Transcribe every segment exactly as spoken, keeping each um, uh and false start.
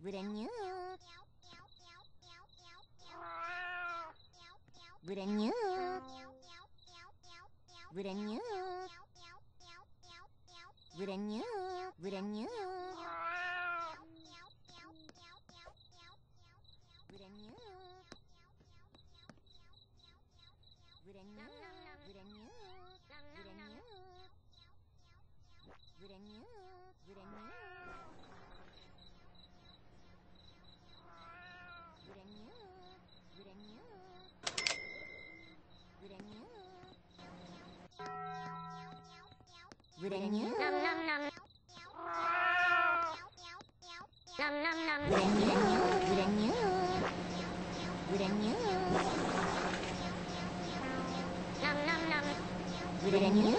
Brand new. Brand new. Brand new. Brand new. Brand new. Brand new. Brand new. Brand new. Brand new. Brand new. Brand new. Brand new. Brand new. Brand new. Brand new. Nom nom nom. Nom nom nom. Brand new. Brand new. Brand new. Nom nom nom. Brand new.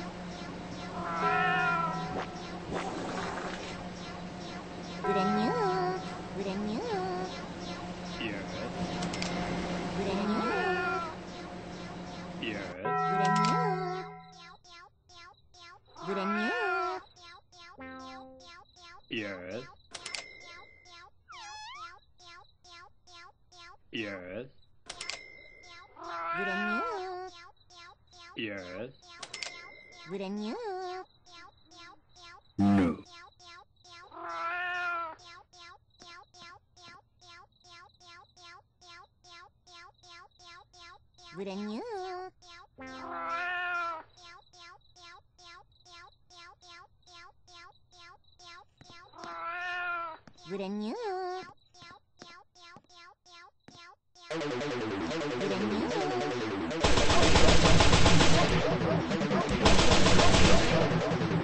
Brand new. Brand new. Yes. Brand new. Yes. Brand new. Brand new. Yes. Yes. Brand new. Yes. Brand new. No. Brand new. Brand new. Brand new.